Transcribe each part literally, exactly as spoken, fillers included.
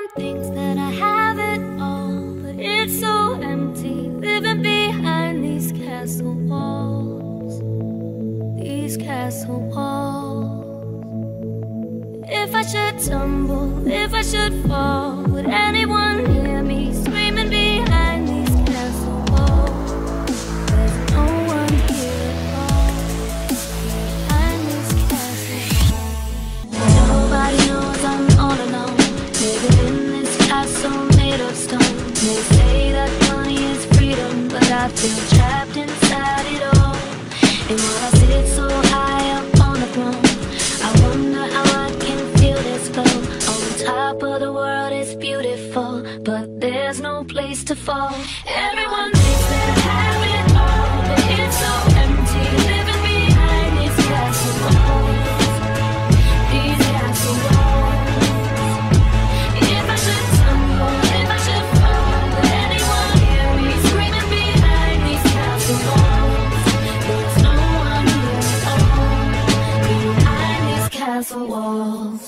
Everyone thinks that I have it all, but it's so empty, living behind these castle walls. These castle walls. If I should tumble, if I should fall, would anyone hear me screaming behind these castle walls? There's no one here at all, behind these castle walls. Nobody knows I'm all alone, living in this castle made of stone. They say that money is freedom, but I feel trapped inside it all. And while I sit so high up on the throne, I wonder how I can feel this flow. On top of the world is beautiful, but there's no place to fall. Everyone thinks that I have it all, but it's so empty, living behind these castle walls. These castle walls. If I should tumble, if I should fall, would anyone hear me screaming behind these castle walls? There's no one here at all, behind these castle walls.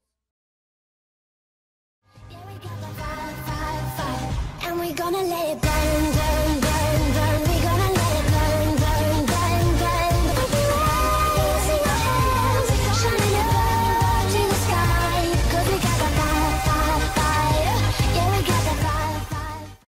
Yeah, we got the fire, fire, fire, and we gonna let it burn.